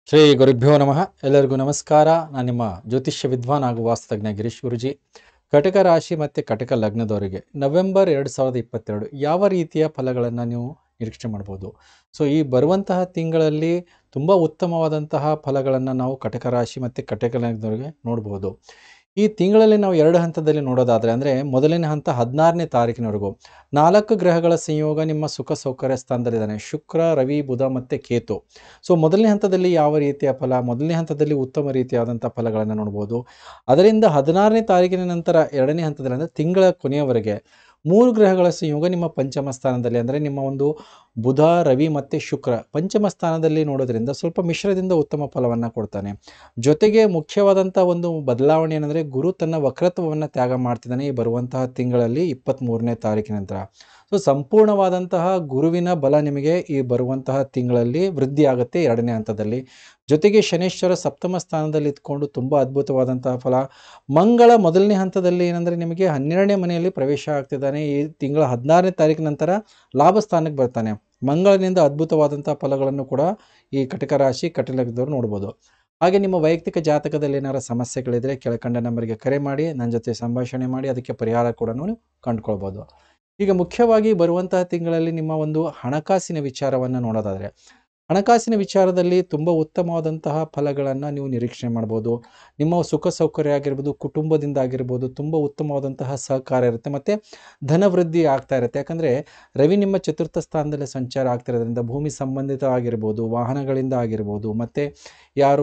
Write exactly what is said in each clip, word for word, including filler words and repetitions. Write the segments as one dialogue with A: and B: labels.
A: ಶ್ರೀ ಗುರುಭ್ಯೋ ನಮಃ. ಎಲ್ಲರಿಗೂ ನಮಸ್ಕಾರ. ನಾನು ನಿಮ್ಮ ಜ್ಯೋತಿಷ್ಯ ವಿದ್ವಾನ್ ಹಾಗೂ ವಾಸ್ತುತಜ್ಞ ಗಿರೀಶ್ ಗುರುಜಿ. ಕಟಕ ರಾಶಿ ಮತ್ತು ಕಟಕ ಲಗ್ನದವರಿಗೆ ನವೆಂಬರ್ ಎರಡು ಸಾವಿರದ ಇಪ್ಪತ್ತೆರಡು ಯಾವ ರೀತಿಯ ಫಲಗಳನ್ನು ನೀವು ನಿರೀಕ್ಷೆ ಮಾಡ್ಬೋದು? ಸೊ ಈ ಬರುವಂತಹ ತಿಂಗಳಲ್ಲಿ ತುಂಬ ಉತ್ತಮವಾದಂತಹ ಫಲಗಳನ್ನು ನಾವು ಕಟಕ ರಾಶಿ ಮತ್ತು ಕಟಕ ಲಗ್ನದವರಿಗೆ ನೋಡ್ಬೋದು. ಈ ತಿಂಗಳಲ್ಲಿ ನಾವು ಎರಡು ಹಂತದಲ್ಲಿ ನೋಡೋದಾದರೆ, ಅಂದರೆ ಮೊದಲನೇ ಹಂತ ಹದಿನಾರನೇ ತಾರೀಕಿನವರೆಗೂ ನಾಲ್ಕು ಗ್ರಹಗಳ ಸಂಯೋಗ ನಿಮ್ಮ ಸುಖ ಸೌಕರ್ಯ ಸ್ಥಾನದಲ್ಲಿದ್ದಾನೆ. ಶುಕ್ರ, ರವಿ, ಬುಧ ಮತ್ತು ಕೇತು. ಸೊ ಮೊದಲನೇ ಹಂತದಲ್ಲಿ ಯಾವ ರೀತಿಯ ಫಲ? ಮೊದಲನೇ ಹಂತದಲ್ಲಿ ಉತ್ತಮ ರೀತಿಯಾದಂಥ ಫಲಗಳನ್ನು ನೋಡ್ಬೋದು. ಅದರಿಂದ ಹದಿನಾರನೇ ತಾರೀಕಿನ ನಂತರ ಎರಡನೇ ಹಂತದಲ್ಲಿ, ಅಂದರೆ ತಿಂಗಳ ಕೊನೆಯವರೆಗೆ ಮೂರು ಗ್ರಹಗಳ ಸಂಯೋಗ ನಿಮ್ಮ ಪಂಚಮ ಸ್ಥಾನದಲ್ಲಿ, ಅಂದರೆ ನಿಮ್ಮ ಒಂದು ಬುಧ, ರವಿ ಮತ್ತು ಶುಕ್ರ ಪಂಚಮ ಸ್ಥಾನದಲ್ಲಿ ನೋಡೋದ್ರಿಂದ ಸ್ವಲ್ಪ ಮಿಶ್ರದಿಂದ ಉತ್ತಮ ಫಲವನ್ನು ಕೊಡ್ತಾನೆ. ಜೊತೆಗೆ ಮುಖ್ಯವಾದಂಥ ಒಂದು ಬದಲಾವಣೆ ಏನಂದರೆ, ಗುರು ತನ್ನ ವಕ್ರತ್ವವನ್ನು ತ್ಯಾಗ ಮಾಡ್ತಿದ್ದಾನೆ ಈ ಬರುವಂತಹ ತಿಂಗಳಲ್ಲಿ ಇಪ್ಪತ್ತ್ಮೂರನೇ ತಾರೀಕಿನ ನಂತರ. ಸೊ ಸಂಪೂರ್ಣವಾದಂತಹ ಗುರುವಿನ ಬಲ ನಿಮಗೆ ಈ ಬರುವಂತಹ ತಿಂಗಳಲ್ಲಿ ವೃದ್ಧಿ ಆಗುತ್ತೆ ಎರಡನೇ ಹಂತದಲ್ಲಿ. ಜೊತೆಗೆ ಶನೇಶ್ವರ ಸಪ್ತಮ ಸ್ಥಾನದಲ್ಲಿ ಇದ್ಕೊಂಡು ತುಂಬ ಅದ್ಭುತವಾದಂತಹ ಫಲ. ಮಂಗಳ ಮೊದಲನೇ ಹಂತದಲ್ಲಿ ಏನಂದರೆ ನಿಮಗೆ ಹನ್ನೆರಡನೇ ಮನೆಯಲ್ಲಿ ಪ್ರವೇಶ ಆಗ್ತಿದ್ದಾನೆ. ಈ ತಿಂಗಳ ಹದಿನಾರನೇ ತಾರೀಕಿನ ನಂತರ ಲಾಭ ಸ್ಥಾನಕ್ಕೆ ಬರ್ತಾನೆ. ಮಂಗಳನಿಂದ ಅದ್ಭುತವಾದಂಥ ಫಲಗಳನ್ನು ಕೂಡ ಈ ಕಟಕ ರಾಶಿ ಕಟಕ ಲಗ್ನದವರು ನೋಡ್ಬೋದು. ಹಾಗೆ ನಿಮ್ಮ ವೈಯಕ್ತಿಕ ಜಾತಕದಲ್ಲಿ ಏನಾರು ಸಮಸ್ಯೆಗಳಿದ್ದರೆ ಕೆಳಕಂಡ ನಂಬರಿಗೆ ಕರೆ ಮಾಡಿ ನನ್ನ ಜೊತೆ ಸಂಭಾಷಣೆ ಮಾಡಿ ಅದಕ್ಕೆ ಪರಿಹಾರ ಕೂಡ ನೀವು ಕಂಡುಕೊಳ್ಬೋದು. ಈಗ ಮುಖ್ಯವಾಗಿ ಬರುವಂತಹ ತಿಂಗಳಲ್ಲಿ ನಿಮ್ಮ ಒಂದು ಹಣಕಾಸಿನ ವಿಚಾರವನ್ನು ನೋಡೋದಾದರೆ, ಹಣಕಾಸಿನ ವಿಚಾರದಲ್ಲಿ ತುಂಬ ಉತ್ತಮವಾದಂತಹ ಫಲಗಳನ್ನು ನೀವು ನಿರೀಕ್ಷೆ ಮಾಡ್ಬೋದು. ನಿಮ್ಮ ಸುಖ ಸೌಕರ್ಯ ಆಗಿರ್ಬೋದು, ಕುಟುಂಬದಿಂದ ಆಗಿರ್ಬೋದು ತುಂಬ ಉತ್ತಮವಾದಂತಹ ಸಹಕಾರ ಇರುತ್ತೆ ಮತ್ತು ಧನವೃದ್ಧಿ ಆಗ್ತಾ ಇರುತ್ತೆ. ಯಾಕಂದರೆ ರವಿ ನಿಮ್ಮ ಚತುರ್ಥ ಸ್ಥಾನದಲ್ಲಿ ಸಂಚಾರ ಆಗ್ತಿರೋದ್ರಿಂದ ಭೂಮಿ ಸಂಬಂಧಿತ ಆಗಿರ್ಬೋದು, ವಾಹನಗಳಿಂದ ಆಗಿರ್ಬೋದು, ಮತ್ತು ಯಾರು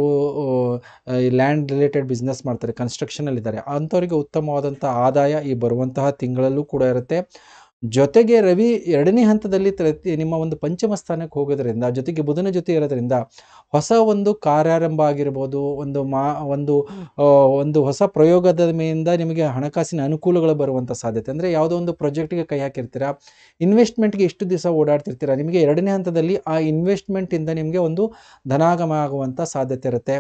A: ಲ್ಯಾಂಡ್ ರಿಲೇಟೆಡ್ ಬಿಸ್ನೆಸ್ ಮಾಡ್ತಾರೆ, ಕನ್ಸ್ಟ್ರಕ್ಷನಲ್ಲಿದ್ದಾರೆ ಅಂಥವರಿಗೆ ಉತ್ತಮವಾದಂಥ ಆದಾಯ ಈ ಬರುವಂತಹ ತಿಂಗಳಲ್ಲೂ ಕೂಡ ಇರುತ್ತೆ. ಜೊತೆಗೆ ರವಿ ಎರಡನೇ ಹಂತದಲ್ಲಿ ನಿಮ್ಮ ಒಂದು ಪಂಚಮ ಸ್ಥಾನಕ್ಕೆ ಹೋಗೋದ್ರಿಂದ, ಜೊತೆಗೆ ಬುಧನ ಜೊತೆ ಇರೋದ್ರಿಂದ ಹೊಸ ಒಂದು ಕಾರ್ಯಾರಂಭ ಆಗಿರ್ಬೋದು, ಒಂದು ಮಾ ಒಂದು ಒಂದು ಹೊಸ ಪ್ರಯೋಗದ ಮೇಲಿಂದ ನಿಮಗೆ ಹಣಕಾಸಿನ ಅನುಕೂಲಗಳು ಬರುವಂಥ ಸಾಧ್ಯತೆ. ಅಂದರೆ ಯಾವುದೋ ಒಂದು ಪ್ರಾಜೆಕ್ಟಿಗೆ ಕೈ ಹಾಕಿರ್ತೀರಾ, ಇನ್ವೆಸ್ಟ್ಮೆಂಟ್ಗೆ ಎಷ್ಟು ದಿವಸ ಓಡಾಡ್ತಿರ್ತೀರಾ, ನಿಮಗೆ ಎರಡನೇ ಹಂತದಲ್ಲಿ ಆ ಇನ್ವೆಸ್ಟ್ಮೆಂಟಿಂದ ನಿಮಗೆ ಒಂದು ಧನಾಗಮ ಆಗುವಂಥ ಸಾಧ್ಯತೆ ಇರುತ್ತೆ.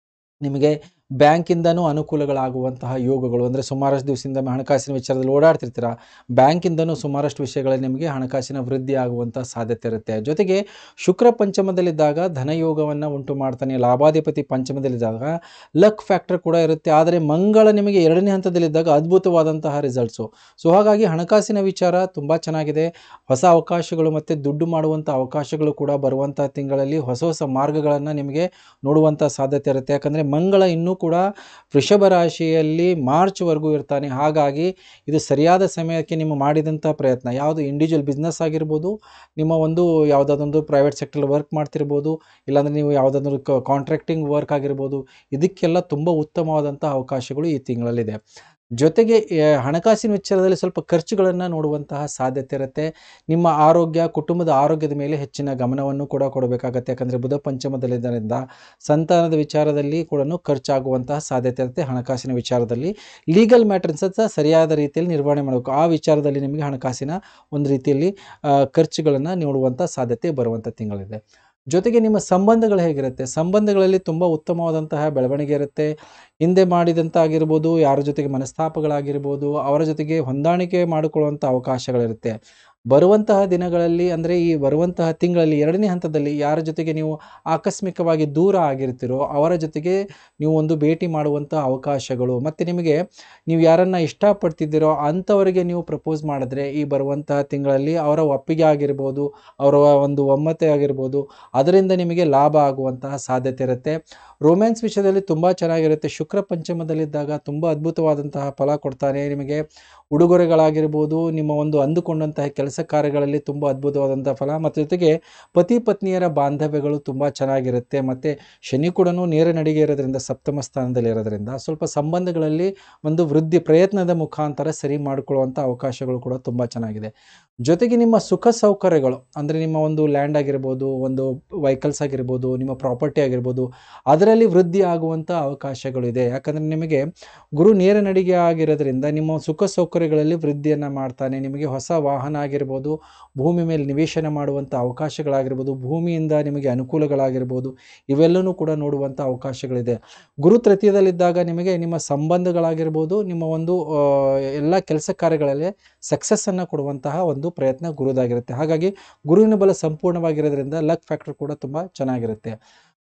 A: ನಿಮಗೆ ಬ್ಯಾಂಕಿಂದನೂ ಅನುಕೂಲಗಳಾಗುವಂತಹ ಯೋಗಗಳು, ಅಂದರೆ ಸುಮಾರಷ್ಟು ದಿವಸದಿಂದ ಹಣಕಾಸಿನ ವಿಚಾರದಲ್ಲಿ ಓಡಾಡ್ತಿರ್ತೀರ, ಬ್ಯಾಂಕಿಂದನೂ ಸುಮಾರಷ್ಟು ವಿಷಯಗಳಲ್ಲಿ ನಿಮಗೆ ಹಣಕಾಸಿನ ವೃದ್ಧಿ ಆಗುವಂಥ ಸಾಧ್ಯತೆ ಇರುತ್ತೆ. ಜೊತೆಗೆ ಶುಕ್ರ ಪಂಚಮದಲ್ಲಿದ್ದಾಗ ಧನಯೋಗವನ್ನು ಉಂಟು ಮಾಡ್ತಾನೆ. ಲಾಭಾಧಿಪತಿ ಪಂಚಮದಲ್ಲಿದ್ದಾಗ ಲಕ್ ಫ್ಯಾಕ್ಟರ್ ಕೂಡ ಇರುತ್ತೆ. ಆದರೆ ಮಂಗಳ ನಿಮಗೆ ಎರಡನೇ ಹಂತದಲ್ಲಿದ್ದಾಗ ಅದ್ಭುತವಾದಂತಹ ರಿಸಲ್ಟ್ಸು. ಸೊ ಹಾಗಾಗಿ ಹಣಕಾಸಿನ ವಿಚಾರ ತುಂಬ ಚೆನ್ನಾಗಿದೆ. ಹೊಸ ಅವಕಾಶಗಳು ಮತ್ತು ದುಡ್ಡು ಮಾಡುವಂಥ ಅವಕಾಶಗಳು ಕೂಡ ಬರುವಂಥ ತಿಂಗಳಲ್ಲಿ ಹೊಸ ಹೊಸ ಮಾರ್ಗಗಳನ್ನು ನಿಮಗೆ ನೋಡುವಂಥ ಸಾಧ್ಯತೆ ಇರುತ್ತೆ. ಯಾಕಂದರೆ ಮಂಗಳ ಇನ್ನೂ ಕೂಡ ವೃಷಭ ರಾಶಿಯಲ್ಲಿ ಮಾರ್ಚ್ವರೆಗೂ ಇರ್ತಾನೆ. ಹಾಗಾಗಿ ಇದು ಸರಿಯಾದ ಸಮಯಕ್ಕೆ ನಿಮ್ಮ ಮಾಡಿದಂಥ ಪ್ರಯತ್ನ, ಯಾವುದು ಇಂಡಿವಿಜುವಲ್ ಬಿಸ್ನೆಸ್ ಆಗಿರ್ಬೋದು, ನಿಮ್ಮ ಒಂದು ಯಾವುದಾದೊಂದು ಪ್ರೈವೇಟ್ ಸೆಕ್ಟರ್ ವರ್ಕ್ ಮಾಡ್ತಿರ್ಬೋದು, ಇಲ್ಲಾಂದರೆ ನೀವು ಯಾವುದಾದ್ರೂ ಕಾಂಟ್ರಾಕ್ಟಿಂಗ್ ವರ್ಕ್ ಆಗಿರ್ಬೋದು, ಇದಕ್ಕೆಲ್ಲ ತುಂಬ ಉತ್ತಮವಾದಂಥ ಅವಕಾಶಗಳು ಈ ತಿಂಗಳಲ್ಲಿದೆ. ಜೊತೆಗೆ ಹಣಕಾಸಿನ ವಿಚಾರದಲ್ಲಿ ಸ್ವಲ್ಪ ಖರ್ಚುಗಳನ್ನು ನೋಡುವಂತಹ ಸಾಧ್ಯತೆ ಇರುತ್ತೆ. ನಿಮ್ಮ ಆರೋಗ್ಯ, ಕುಟುಂಬದ ಆರೋಗ್ಯದ ಮೇಲೆ ಹೆಚ್ಚಿನ ಗಮನವನ್ನು ಕೂಡ ಕೊಡಬೇಕಾಗತ್ತೆ. ಯಾಕಂದರೆ ಬುಧ ಪಂಚಮದಲ್ಲಿದ್ದರಿಂದ ಸಂತಾನದ ವಿಚಾರದಲ್ಲಿ ಕೂಡ ಖರ್ಚಾಗುವಂತಹ ಸಾಧ್ಯತೆ ಇರುತ್ತೆ. ಹಣಕಾಸಿನ ವಿಚಾರದಲ್ಲಿ ಲೀಗಲ್ ಮ್ಯಾಟರ್ಸ್ ಸರಿಯಾದ ರೀತಿಯಲ್ಲಿ ನಿರ್ವಹಣೆ ಮಾಡಬೇಕು. ಆ ವಿಚಾರದಲ್ಲಿ ನಿಮಗೆ ಹಣಕಾಸಿನ ಒಂದು ರೀತಿಯಲ್ಲಿ ಖರ್ಚುಗಳನ್ನು ನೋಡುವಂಥ ಸಾಧ್ಯತೆ ಬರುವಂಥ ತಿಂಗಳಿದೆ. ಜೊತೆಗೆ ನಿಮ್ಮ ಸಂಬಂಧಗಳು ಹೇಗಿರುತ್ತೆ? ಸಂಬಂಧಗಳಲ್ಲಿ ತುಂಬ ಉತ್ತಮವಾದಂತಹ ಬೆಳವಣಿಗೆ ಇರುತ್ತೆ. ಹಿಂದೆ ಮಾಡಿದಂಥ ಆಗಿರ್ಬೋದು, ಯಾರ ಜೊತೆಗೆ ಮನಸ್ತಾಪಗಳಾಗಿರ್ಬೋದು, ಅವರ ಜೊತೆಗೆ ಹೊಂದಾಣಿಕೆ ಮಾಡಿಕೊಳ್ಳುವಂಥ ಅವಕಾಶಗಳಿರುತ್ತೆ. ಬರುವಂತಹ ದಿನಗಳಲ್ಲಿ, ಅಂದರೆ ಈ ಬರುವಂತಹ ತಿಂಗಳಲ್ಲಿ ಎರಡನೇ ಹಂತದಲ್ಲಿ ಯಾರ ಜೊತೆಗೆ ನೀವು ಆಕಸ್ಮಿಕವಾಗಿ ದೂರ ಆಗಿರ್ತೀರೋ ಅವರ ಜೊತೆಗೆ ನೀವು ಒಂದು ಭೇಟಿ ಮಾಡುವಂಥ ಅವಕಾಶಗಳು, ಮತ್ತು ನಿಮಗೆ ನೀವು ಯಾರನ್ನು ಇಷ್ಟಪಡ್ತಿದ್ದೀರೋ ಅಂಥವರಿಗೆ ನೀವು ಪ್ರಪೋಸ್ ಮಾಡಿದ್ರೆ ಈ ಬರುವಂತಹ ತಿಂಗಳಲ್ಲಿ ಅವರ ಒಪ್ಪಿಗೆ ಆಗಿರ್ಬೋದು, ಅವರ ಒಂದು ಒಮ್ಮತೆ ಆಗಿರ್ಬೋದು, ಅದರಿಂದ ನಿಮಗೆ ಲಾಭ ಆಗುವಂತಹ ಸಾಧ್ಯತೆ ಇರುತ್ತೆ. ರೊಮ್ಯಾನ್ಸ್ ವಿಷಯದಲ್ಲಿ ತುಂಬ ಚೆನ್ನಾಗಿರುತ್ತೆ. ಶುಕ್ರ ಪಂಚಮದಲ್ಲಿದ್ದಾಗ ತುಂಬ ಅದ್ಭುತವಾದಂತಹ ಫಲ ಕೊಡ್ತಾನೆ. ನಿಮಗೆ ಉಡುಗೊರೆಗಳಾಗಿರ್ಬೋದು, ನಿಮ್ಮ ಒಂದು ಅಂದುಕೊಂಡಂತಹ ಕೆಲಸ ಕಾರ್ಯಗಳಲ್ಲಿ ತುಂಬ ಅದ್ಭುತವಾದಂಥ ಫಲ, ಮತ್ತು ಜೊತೆಗೆ ಪತಿ ಪತ್ನಿಯರ ಬಾಂಧವ್ಯಗಳು ತುಂಬ ಚೆನ್ನಾಗಿರುತ್ತೆ. ಮತ್ತು ಶನಿ ಕೂಡ ನೇರ ನಡಿಗೆ ಇರೋದ್ರಿಂದ ಸಪ್ತಮ ಸ್ಥಾನದಲ್ಲಿ ಇರೋದ್ರಿಂದ ಸ್ವಲ್ಪ ಸಂಬಂಧಗಳಲ್ಲಿ ಒಂದು ವೃದ್ಧಿ ಪ್ರಯತ್ನದ ಮುಖಾಂತರ ಸರಿ ಮಾಡಿಕೊಳ್ಳುವಂಥ ಅವಕಾಶಗಳು ಕೂಡ ತುಂಬ ಚೆನ್ನಾಗಿದೆ. ಜೊತೆಗೆ ನಿಮ್ಮ ಸುಖ ಸೌಕರ್ಯಗಳು, ಅಂದರೆ ನಿಮ್ಮ ಒಂದು ಲ್ಯಾಂಡ್ ಆಗಿರ್ಬೋದು, ಒಂದು ವೆಹಿಕಲ್ಸ್ ಆಗಿರ್ಬೋದು, ನಿಮ್ಮ ಪ್ರಾಪರ್ಟಿ ಆಗಿರ್ಬೋದು, ಅದರಲ್ಲಿ ವೃದ್ಧಿ ಆಗುವಂಥ ಅವಕಾಶಗಳಿದೆ. ಯಾಕಂದರೆ ನಿಮಗೆ ಗುರು ನೇರ ನಡಿಗೆ ಆಗಿರೋದ್ರಿಂದ ನಿಮ್ಮ ಸುಖ ಸೌಕರ್ಯಗಳಲ್ಲಿ ವೃದ್ಧಿಯನ್ನು ಮಾಡ್ತಾನೆ. ನಿಮಗೆ ಹೊಸ ವಾಹನ ಆಗಿರ್ಬೋದು, ಭೂಮಿ ಮೇಲೆ ನಿವೇಶನ ಮಾಡುವಂಥ ಅವಕಾಶಗಳಾಗಿರ್ಬೋದು, ಭೂಮಿಯಿಂದ ನಿಮಗೆ ಅನುಕೂಲಗಳಾಗಿರ್ಬೋದು, ಇವೆಲ್ಲವೂ ಕೂಡ ನೋಡುವಂಥ ಅವಕಾಶಗಳಿದೆ. ಗುರು ತೃತೀಯದಲ್ಲಿದ್ದಾಗ ನಿಮಗೆ ನಿಮ್ಮ ಸಂಬಂಧಗಳಾಗಿರ್ಬೋದು, ನಿಮ್ಮ ಒಂದು ಎಲ್ಲ ಕೆಲಸ ಕಾರ್ಯಗಳಲ್ಲಿ ಸಕ್ಸಸ್ಸನ್ನು ಕೊಡುವಂತಹ ಒಂದು ಪ್ರಯತ್ನ ಗುರುದಾಗಿರುತ್ತೆ. ಹಾಗಾಗಿ ಗುರುವಿನ ಬಲ ಸಂಪೂರ್ಣವಾಗಿರೋದ್ರಿಂದ ಲಕ್ ಫ್ಯಾಕ್ಟರ್ ಕೂಡ ತುಂಬ ಚೆನ್ನಾಗಿರುತ್ತೆ.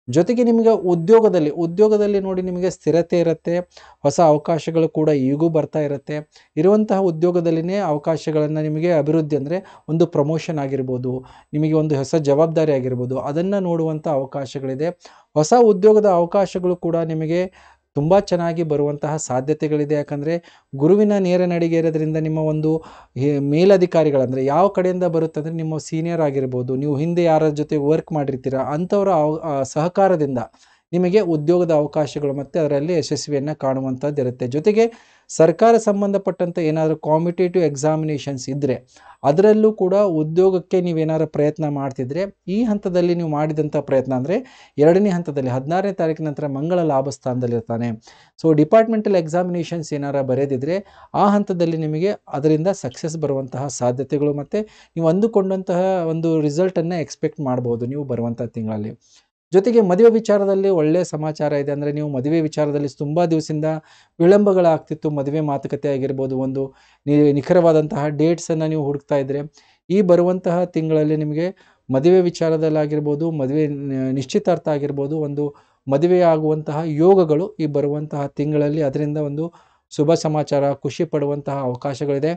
A: ಜೊತೆಗೆ ನಿಮಗೆ ಉದ್ಯೋಗದಲ್ಲಿ ಉದ್ಯೋಗದಲ್ಲಿ ನೋಡಿ ನಿಮಗೆ ಸ್ಥಿರತೆ ಇರುತ್ತೆ, ಹೊಸ ಅವಕಾಶಗಳು ಕೂಡ ಈಗೂ ಬರ್ತಾ ಇರುತ್ತೆ. ಇರುವಂತಹ ಉದ್ಯೋಗದಲ್ಲಿನೇ ಅವಕಾಶಗಳನ್ನು ನಿಮಗೆ ಅಭಿವೃದ್ಧಿ ಅಂದರೆ ಒಂದು ಪ್ರಮೋಷನ್ ಆಗಿರ್ಬೋದು, ನಿಮಗೆ ಒಂದು ಹೊಸ ಜವಾಬ್ದಾರಿ ಆಗಿರ್ಬೋದು, ಅದನ್ನು ನೋಡುವಂಥ ಅವಕಾಶಗಳಿದೆ. ಹೊಸ ಉದ್ಯೋಗದ ಅವಕಾಶಗಳು ಕೂಡ ನಿಮಗೆ ತುಂಬ ಚೆನ್ನಾಗಿ ಬರುವಂತಹ ಸಾಧ್ಯತೆಗಳಿದೆ. ಯಾಕಂದರೆ ಗುರುವಿನ ನೇರ ನಡಿಗೆ ಇರೋದ್ರಿಂದ ನಿಮ್ಮ ಒಂದು ಮೇಲಧಿಕಾರಿಗಳಂದರೆ ಯಾವ ಕಡೆಯಿಂದ ಬರುತ್ತೆ ಅಂದರೆ ನಿಮ್ಮ ಸೀನಿಯರ್ ಆಗಿರ್ಬೋದು, ನೀವು ಹಿಂದೆ ಯಾರ ಜೊತೆ ವರ್ಕ್ ಮಾಡಿರ್ತೀರ ಅಂಥವರ ಸಹಕಾರದಿಂದ ನಿಮಗೆ ಉದ್ಯೋಗದ ಅವಕಾಶಗಳು ಮತ್ತು ಅದರಲ್ಲಿ ಯಶಸ್ವಿಯನ್ನು ಕಾಣುವಂಥದ್ದು ಇರುತ್ತೆ. ಜೊತೆಗೆ ಸರ್ಕಾರ ಸಂಬಂಧಪಟ್ಟಂಥ ಏನಾದರೂ ಕಾಂಪಿಟೇಟಿವ್ ಎಕ್ಸಾಮಿನೇಷನ್ಸ್ ಇದ್ದರೆ ಅದರಲ್ಲೂ ಕೂಡ ಉದ್ಯೋಗಕ್ಕೆ ನೀವೇನಾದ್ರು ಪ್ರಯತ್ನ ಮಾಡ್ತಿದ್ರೆ ಈ ಹಂತದಲ್ಲಿ ನೀವು ಮಾಡಿದಂಥ ಪ್ರಯತ್ನ ಅಂದರೆ ಎರಡನೇ ಹಂತದಲ್ಲಿ ಹದಿನಾರನೇ ತಾರೀಕಿನ ನಂತರ ಮಂಗಳ ಲಾಭ ಸ್ಥಾನದಲ್ಲಿರ್ತಾನೆ. ಸೊ ಡಿಪಾರ್ಟ್ಮೆಂಟಲ್ ಎಕ್ಸಾಮಿನೇಷನ್ಸ್ ಏನಾರ ಬರೆದಿದ್ರೆ ಆ ಹಂತದಲ್ಲಿ ನಿಮಗೆ ಅದರಿಂದ ಸಕ್ಸಸ್ ಬರುವಂತಹ ಸಾಧ್ಯತೆಗಳು ಮತ್ತು ನೀವು ಅಂದುಕೊಂಡಂತಹ ಒಂದು ರಿಸಲ್ಟನ್ನು ಎಕ್ಸ್ಪೆಕ್ಟ್ ಮಾಡ್ಬೋದು ನೀವು ಬರುವಂಥ ತಿಂಗಳಲ್ಲಿ. ಜೊತೆಗೆ ಮದುವೆ ವಿಚಾರದಲ್ಲಿ ಒಳ್ಳೆಯ ಸಮಾಚಾರ ಇದೆ. ಅಂದರೆ ನೀವು ಮದುವೆ ವಿಚಾರದಲ್ಲಿ ತುಂಬ ದಿವಸದಿಂದ ವಿಳಂಬಗಳಾಗ್ತಿತ್ತು, ಮದುವೆ ಮಾತುಕತೆ ಆಗಿರ್ಬೋದು, ಒಂದು ನಿಖರವಾದಂತಹ ಡೇಟ್ಸನ್ನು ನೀವು ಹುಡುಕ್ತಾ ಇದ್ದರೆ ಈ ಬರುವಂತಹ ತಿಂಗಳಲ್ಲಿ ನಿಮಗೆ ಮದುವೆ ವಿಚಾರದಲ್ಲಾಗಿರ್ಬೋದು, ಮದುವೆ ನಿಶ್ಚಿತಾರ್ಥ ಆಗಿರ್ಬೋದು, ಒಂದು ಮದುವೆ ಆಗುವಂತಹ ಯೋಗಗಳು ಈ ಬರುವಂತಹ ತಿಂಗಳಲ್ಲಿ ಅದರಿಂದ ಒಂದು ಶುಭ ಸಮಾಚಾರ, ಖುಷಿ ಪಡುವಂತಹ ಅವಕಾಶಗಳಿದೆ.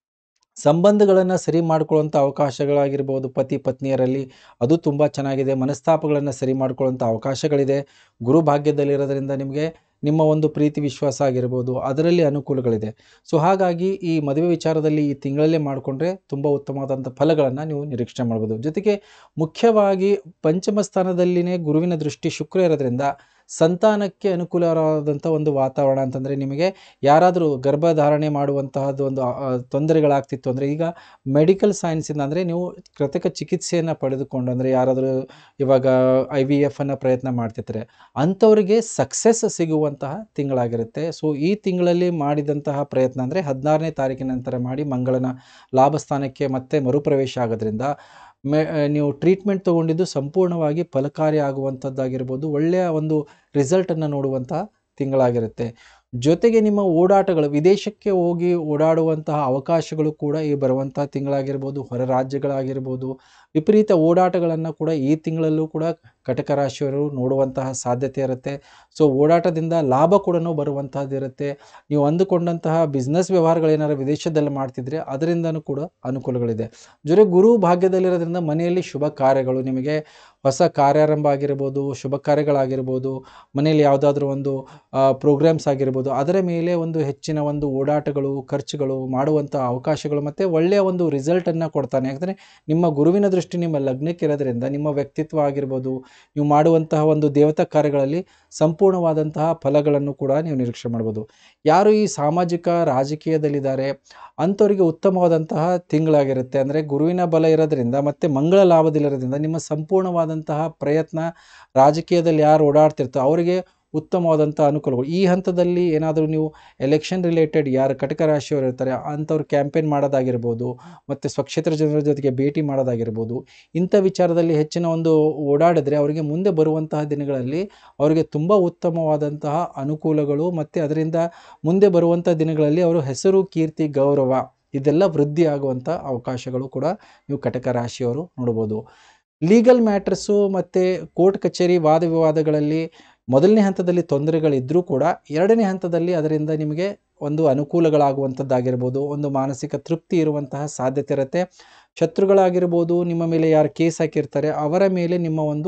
A: ಸಂಬಂಧಗಳನ್ನು ಸರಿ ಮಾಡ್ಕೊಳ್ಳುವಂಥ ಅವಕಾಶಗಳಾಗಿರ್ಬೋದು ಪತಿ ಪತ್ನಿಯರಲ್ಲಿ ಅದು ತುಂಬ ಚೆನ್ನಾಗಿದೆ. ಮನಸ್ತಾಪಗಳನ್ನು ಸರಿ ಮಾಡ್ಕೊಳ್ಳುವಂಥ ಅವಕಾಶಗಳಿದೆ. ಗುರು ಭಾಗ್ಯದಲ್ಲಿರೋದ್ರಿಂದ ನಿಮಗೆ ನಿಮ್ಮ ಒಂದು ಪ್ರೀತಿ ವಿಶ್ವಾಸ ಆಗಿರ್ಬೋದು ಅದರಲ್ಲಿ ಅನುಕೂಲಗಳಿದೆ. ಸೊ ಹಾಗಾಗಿ ಈ ಮದುವೆ ವಿಚಾರದಲ್ಲಿ ಈ ತಿಂಗಳಲ್ಲೇ ಮಾಡಿಕೊಂಡ್ರೆ ತುಂಬ ಉತ್ತಮವಾದಂಥ ಫಲಗಳನ್ನು ನೀವು ನಿರೀಕ್ಷೆ ಮಾಡ್ಬೋದು. ಜೊತೆಗೆ ಮುಖ್ಯವಾಗಿ ಪಂಚಮ ಸ್ಥಾನದಲ್ಲಿನೇ ಗುರುವಿನ ದೃಷ್ಟಿ ಶುಕ್ರ ಇರೋದ್ರಿಂದ ಸಂತಾನಕ್ಕೆ ಅನುಕೂಲವಾದಂಥ ಒಂದು ವಾತಾವರಣ ಅಂತಂದರೆ ನಿಮಗೆ ಯಾರಾದರೂ ಗರ್ಭಧಾರಣೆ ಮಾಡುವಂತಹದ್ದು ಒಂದು ತೊಂದರೆಗಳಾಗ್ತಿತ್ತು ಅಂದರೆ ಈಗ ಮೆಡಿಕಲ್ ಸೈನ್ಸಿಂದ ಅಂದರೆ ನೀವು ಕೃತಕ ಚಿಕಿತ್ಸೆಯನ್ನು ಪಡೆದುಕೊಂಡು ಅಂದರೆ ಯಾರಾದರೂ ಇವಾಗ ಐ ವಿ ಎಫನ್ನು ಪ್ರಯತ್ನ ಮಾಡ್ತಿರ್ತಾರೆ ಅಂಥವರಿಗೆ ಸಕ್ಸಸ್ ಸಿಗುವಂತಹ ತಿಂಗಳಾಗಿರುತ್ತೆ. ಸೊ ಈ ತಿಂಗಳಲ್ಲಿ ಮಾಡಿದಂತಹ ಪ್ರಯತ್ನ ಅಂದರೆ ಹದಿನಾರನೇ ತಾರೀಕಿನ ನಂತರ ಮಾಡಿ ಮಂಗಳನ ಲಾಭಸ್ಥಾನಕ್ಕೆ ಮತ್ತೆ ಮರುಪ್ರವೇಶ ಆಗೋದ್ರಿಂದ ಮೆ ನೀವು ಟ್ರೀಟ್ಮೆಂಟ್ ತೊಗೊಂಡಿದ್ದು ಸಂಪೂರ್ಣವಾಗಿ ಫಲಕಾರಿ ಆಗುವಂಥದ್ದಾಗಿರ್ಬೋದು, ಒಳ್ಳೆಯ ಒಂದು ರಿಸಲ್ಟನ್ನು ನೋಡುವಂಥ ತಿಂಗಳಾಗಿರುತ್ತೆ. ಜೊತೆಗೆ ನಿಮ್ಮ ಓಡಾಟಗಳು ವಿದೇಶಕ್ಕೆ ಹೋಗಿ ಓಡಾಡುವಂತಹ ಅವಕಾಶಗಳು ಕೂಡ ಈ ಬರುವಂತಹ ತಿಂಗಳಾಗಿರ್ಬೋದು, ಹೊರ ರಾಜ್ಯಗಳಾಗಿರ್ಬೋದು, ವಿಪರೀತ ಓಡಾಟಗಳನ್ನು ಕೂಡ ಈ ತಿಂಗಳಲ್ಲೂ ಕೂಡ ಕಟಕ ರಾಶಿಯವರು ನೋಡುವಂತಹ ಸಾಧ್ಯತೆ ಇರುತ್ತೆ. ಸೊ ಓಡಾಟದಿಂದ ಲಾಭ ಕೂಡ ಬರುವಂತಹದ್ದು ಇರುತ್ತೆ. ನೀವು ಅಂದುಕೊಂಡಂತಹ ಬಿಸ್ನೆಸ್ ವ್ಯವಹಾರಗಳೇನಾದ್ರು ವಿದೇಶದಲ್ಲಿ ಮಾಡ್ತಿದ್ರೆ ಅದರಿಂದನೂ ಕೂಡ ಅನುಕೂಲಗಳಿದೆ. ಜೊತೆಗೆ ಗುರು ಭಾಗ್ಯದಲ್ಲಿರೋದ್ರಿಂದ ಮನೆಯಲ್ಲಿ ಶುಭ ಕಾರ್ಯಗಳು, ನಿಮಗೆ ಹೊಸ ಕಾರ್ಯಾರಂಭ ಆಗಿರ್ಬೋದು, ಶುಭ ಕಾರ್ಯಗಳಾಗಿರ್ಬೋದು, ಮನೆಯಲ್ಲಿ ಯಾವುದಾದ್ರೂ ಒಂದು ಪ್ರೋಗ್ರಾಮ್ಸ್ ಆಗಿರ್ಬೋದು ಅದರ ಮೇಲೆ ಒಂದು ಹೆಚ್ಚಿನ ಒಂದು ಓಡಾಟಗಳು ಖರ್ಚುಗಳು ಮಾಡುವಂಥ ಅವಕಾಶಗಳು ಮತ್ತು ಒಳ್ಳೆಯ ಒಂದು ರಿಸಲ್ಟನ್ನು ಕೊಡ್ತಾನೆ. ಯಾಕಂದರೆ ನಿಮ್ಮ ಗುರುವಿನ ದೃಷ್ಟಿ ನಿಮ್ಮ ಲಗ್ನಕ್ಕೆ ಇರೋದ್ರಿಂದ ನಿಮ್ಮ ವ್ಯಕ್ತಿತ್ವ ಆಗಿರ್ಬೋದು, ನೀವು ಮಾಡುವಂತಹ ಒಂದು ದೇವತಾ ಕಾರ್ಯಗಳಲ್ಲಿ ಸಂಪೂರ್ಣವಾದಂತಹ ಫಲಗಳನ್ನು ಕೂಡ ನೀವು ನಿರೀಕ್ಷೆ ಮಾಡ್ಬೋದು. ಯಾರು ಈ ಸಾಮಾಜಿಕ ರಾಜಕೀಯದಲ್ಲಿದ್ದಾರೆ ಅಂಥವರಿಗೆ ಉತ್ತಮವಾದಂತಹ ತಿಂಗಳಾಗಿರುತ್ತೆ. ಅಂದರೆ ಗುರುವಿನ ಬಲ ಇರೋದ್ರಿಂದ ಮತ್ತು ಮಂಗಳ ಲಾಭದಲ್ಲಿರೋದ್ರಿಂದ ನಿಮ್ಮ ಸಂಪೂರ್ಣವಾದಂತಹ ಪ್ರಯತ್ನ ರಾಜಕೀಯದಲ್ಲಿ ಯಾರು ಓಡಾಡ್ತಿರ್ತಾರೋ ಅವರಿಗೆ ಉತ್ತಮವಾದಂಥ ಅನುಕೂಲಗಳು. ಈ ಹಂತದಲ್ಲಿ ಏನಾದರೂ ನೀವು ಎಲೆಕ್ಷನ್ ರಿಲೇಟೆಡ್ ಯಾರು ಕಟಕ ರಾಶಿಯವರು ಇರ್ತಾರೆ ಅಂಥವ್ರು ಕ್ಯಾಂಪೇನ್ ಮಾಡೋದಾಗಿರ್ಬೋದು ಮತ್ತು ಸ್ವಕ್ಷೇತ್ರ ಜನರ ಜೊತೆಗೆ ಭೇಟಿ ಮಾಡೋದಾಗಿರ್ಬೋದು, ಇಂಥ ವಿಚಾರದಲ್ಲಿ ಹೆಚ್ಚಿನ ಒಂದು ಓಡಾಡಿದ್ರೆ ಅವರಿಗೆ ಮುಂದೆ ಬರುವಂತಹ ದಿನಗಳಲ್ಲಿ ಅವರಿಗೆ ತುಂಬ ಉತ್ತಮವಾದಂತಹ ಅನುಕೂಲಗಳು ಮತ್ತು ಅದರಿಂದ ಮುಂದೆ ಬರುವಂಥ ದಿನಗಳಲ್ಲಿ ಅವರು ಹೆಸರು ಕೀರ್ತಿ ಗೌರವ ಇದೆಲ್ಲ ವೃದ್ಧಿ ಆಗುವಂಥ ಅವಕಾಶಗಳು ಕೂಡ ನೀವು ಕಟಕ ರಾಶಿಯವರು ನೋಡ್ಬೋದು. ಲೀಗಲ್ ಮ್ಯಾಟ್ರಸ್ಸು ಮತ್ತು ಕೋರ್ಟ್ ಕಚೇರಿ ವಾದ ವಿವಾದಗಳಲ್ಲಿ ಮೊದಲನೇ ಹಂತದಲ್ಲಿ ತೊಂದರೆಗಳಿದ್ದರೂ ಕೂಡ ಎರಡನೇ ಹಂತದಲ್ಲಿ ಅದರಿಂದ ನಿಮಗೆ ಒಂದು ಅನುಕೂಲಗಳಾಗುವಂಥದ್ದಾಗಿರ್ಬೋದು, ಒಂದು ಮಾನಸಿಕ ತೃಪ್ತಿ ಇರುವಂತಹ ಸಾಧ್ಯತೆ ಇರುತ್ತೆ. ಶತ್ರುಗಳಾಗಿರ್ಬೋದು, ನಿಮ್ಮ ಮೇಲೆ ಯಾರು ಕೇಸ್ ಹಾಕಿರ್ತಾರೆ ಅವರ ಮೇಲೆ ನಿಮ್ಮ ಒಂದು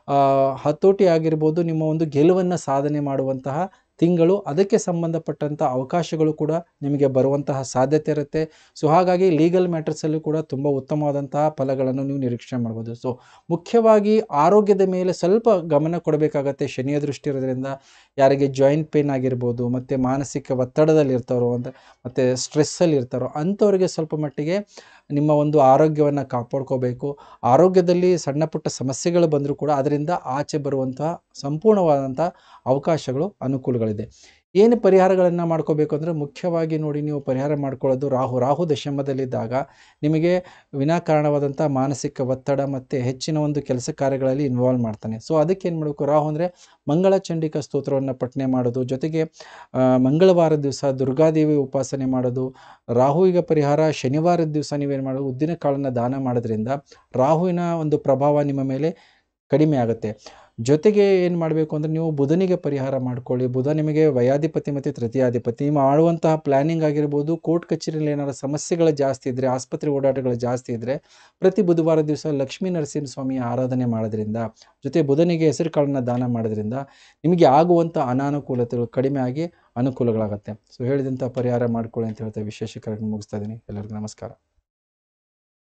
A: ಹತೋಟಿ ಆಗಿರ್ಬೋದು, ನಿಮ್ಮ ಒಂದು ಗೆಲುವನ್ನು ಸಾಧನೆ ಮಾಡುವಂತಹ ತಿಂಗಳು, ಅದಕ್ಕೆ ಸಂಬಂಧಪಟ್ಟಂಥ ಅವಕಾಶಗಳು ಕೂಡ ನಿಮಗೆ ಬರುವಂತಹ ಸಾಧ್ಯತೆ ಇರುತ್ತೆ. ಸೊ ಹಾಗಾಗಿ ಲೀಗಲ್ ಮ್ಯಾಟರ್ಸಲ್ಲೂ ಕೂಡ ತುಂಬ ಉತ್ತಮವಾದಂತಹ ಫಲಗಳನ್ನು ನೀವು ನಿರೀಕ್ಷೆ ಮಾಡ್ಬೋದು. ಸೊ ಮುಖ್ಯವಾಗಿ ಆರೋಗ್ಯದ ಮೇಲೆ ಸ್ವಲ್ಪ ಗಮನ ಕೊಡಬೇಕಾಗತ್ತೆ. ಶನಿಯ ದೃಷ್ಟಿ ಇರೋದ್ರಿಂದ ಯಾರಿಗೆ ಜಾಯಿಂಟ್ ಪೇನ್ ಆಗಿರ್ಬೋದು ಮತ್ತು ಮಾನಸಿಕ ಒತ್ತಡದಲ್ಲಿ ಇರ್ತಾರೋ ಅಂತ ಮತ್ತು ಸ್ಟ್ರೆಸ್ಸಲ್ಲಿ ಇರ್ತಾರೋ ಅಂಥವ್ರಿಗೆ ಸ್ವಲ್ಪ ಮಟ್ಟಿಗೆ ನಿಮ್ಮ ಒಂದು ಆರೋಗ್ಯವನ್ನು ಕಾಪಾಡ್ಕೋಬೇಕು. ಆರೋಗ್ಯದಲ್ಲಿ ಸಣ್ಣ ಪುಟ್ಟ ಸಮಸ್ಯೆಗಳು ಬಂದರೂ ಕೂಡ ಅದರಿಂದ ಆಚೆ ಬರುವಂತಹ ಸಂಪೂರ್ಣವಾದಂಥ ಅವಕಾಶಗಳು ಅನುಕೂಲಗಳಿದೆ. ಏನು ಪರಿಹಾರಗಳನ್ನು ಮಾಡ್ಕೋಬೇಕು ಅಂದರೆ ಮುಖ್ಯವಾಗಿ ನೋಡಿ ನೀವು ಪರಿಹಾರ ಮಾಡ್ಕೊಳ್ಳೋದು ರಾಹು ರಾಹು ದಶಮದಲ್ಲಿದ್ದಾಗ ನಿಮಗೆ ವಿನಾಕಾರಣವಾದಂಥ ಮಾನಸಿಕ ಒತ್ತಡ ಮತ್ತು ಹೆಚ್ಚಿನ ಒಂದು ಕೆಲಸ ಕಾರ್ಯಗಳಲ್ಲಿ ಇನ್ವಾಲ್ವ್ ಮಾಡ್ತಾನೆ. ಸೊ ಅದಕ್ಕೆ ಏನು ಮಾಡಬೇಕು, ರಾಹು ಅಂದರೆ ಮಂಗಳ ಚಂಡಿಕಾ ಸ್ತೋತ್ರವನ್ನು ಪಠನೆ ಮಾಡೋದು, ಜೊತೆಗೆ ಮಂಗಳವಾರದ ದಿವಸ ದುರ್ಗಾದೇವಿ ಉಪಾಸನೆ ಮಾಡೋದು. ರಾಹುವಿಗೆ ಪರಿಹಾರ ಶನಿವಾರದ ದಿವಸ ನೀವೇನು ಮಾಡೋದು, ಉದ್ದಿನ ಕಾಳನ್ನು ದಾನ ಮಾಡೋದ್ರಿಂದ ರಾಹುವಿನ ಒಂದು ಪ್ರಭಾವ ನಿಮ್ಮ ಮೇಲೆ ಕಡಿಮೆ ಆಗುತ್ತೆ. ಜೊತೆಗೆ ಏನು ಮಾಡಬೇಕು ಅಂದರೆ ನೀವು ಬುಧನಿಗೆ ಪರಿಹಾರ ಮಾಡ್ಕೊಳ್ಳಿ. ಬುಧ ನಿಮಗೆ ವಯಾಧಿಪತಿ ಮತ್ತು ತೃತೀಯಾಧಿಪತಿ. ನೀವು ಮಾಡುವಂತಹ ಪ್ಲ್ಯಾನಿಂಗ್ ಆಗಿರ್ಬೋದು, ಕೋರ್ಟ್ ಕಚೇರಿಯಲ್ಲಿ ಏನಾದ್ರು ಸಮಸ್ಯೆಗಳು ಜಾಸ್ತಿ ಇದ್ದರೆ, ಆಸ್ಪತ್ರೆ ಓಡಾಟಗಳು ಜಾಸ್ತಿ ಇದ್ದರೆ, ಪ್ರತಿ ಬುಧವಾರ ದಿವಸ ಲಕ್ಷ್ಮೀ ನರಸಿಂಹ ಸ್ವಾಮಿಯ ಆರಾಧನೆ ಮಾಡೋದ್ರಿಂದ, ಜೊತೆ ಬುಧನಿಗೆ ಹೆಸರು ಕಾಳನ್ನು ದಾನ ಮಾಡೋದ್ರಿಂದ ನಿಮಗೆ ಆಗುವಂಥ ಅನಾನುಕೂಲತೆಗಳು ಕಡಿಮೆ ಆಗಿ ಅನುಕೂಲಗಳಾಗುತ್ತೆ. ಸೊ ಹೇಳಿದಂಥ ಪರಿಹಾರ ಮಾಡ್ಕೊಳ್ಳಿ ಅಂತ ಹೇಳ್ತಾ ವಿಶೇಷ ಕಾರ್ಯಕ್ರಮ ಮುಗಿಸ್ತಾ ಇದ್ದೀನಿ. ಎಲ್ಲರಿಗೂ ನಮಸ್ಕಾರ.